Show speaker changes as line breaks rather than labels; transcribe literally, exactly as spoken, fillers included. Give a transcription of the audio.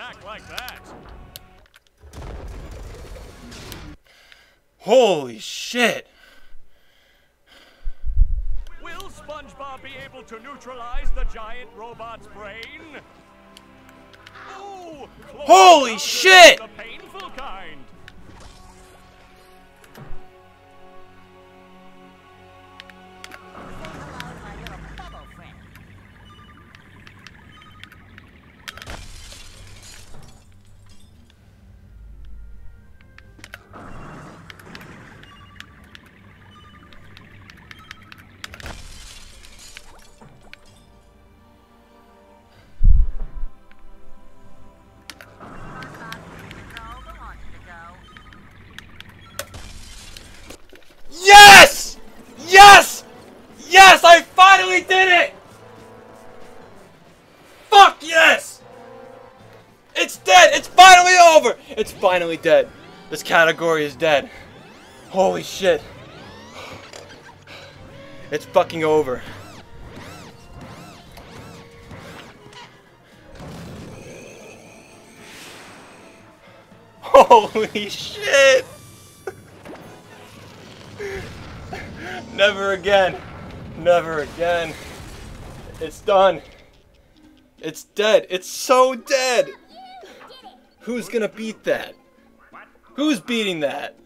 attack like that.
Holy shit!
Will SpongeBob be able to neutralize the giant robot's brain? Ooh,
Holy shit!
The painful kind.
Yes! Yes! Yes! I finally did it! Fuck yes! It's dead! It's finally over! It's finally dead. This category is dead. Holy shit. It's fucking over. Holy shit! Never again. Never again. It's done. It's dead. It's so dead. Who's gonna beat that? Who's beating that?